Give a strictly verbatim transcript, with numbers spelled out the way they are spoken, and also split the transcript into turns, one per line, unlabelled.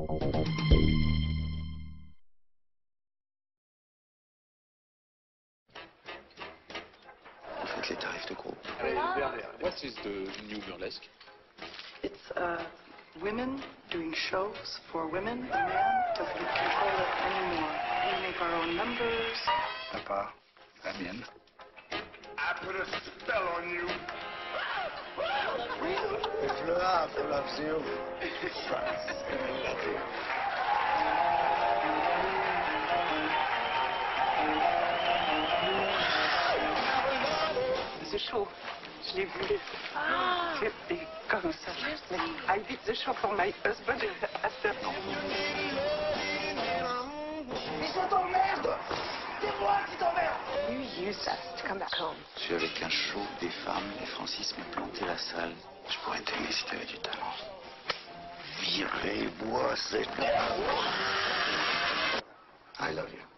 Vous faites les tarifs de groupe.
Hey, Werner, what is the new burlesque?
It's uh, women doing shows for women. The man doesn't control it anymore. We make our own numbers.
Papa, la mienne.
I put a spell on you.
If love loves you, trust will love you.
The show, je l'ai vu. C'était comme ça. I did the show for my husband after.
Mais ça t'emmerde! C'est moi qui t'emmerde!
You used us to come back home.
Je suis avec un show des femmes et Francis m'a planté la salle. Je pourrais t'aimer si t'avais du talent. Virez-moi cette... I love you.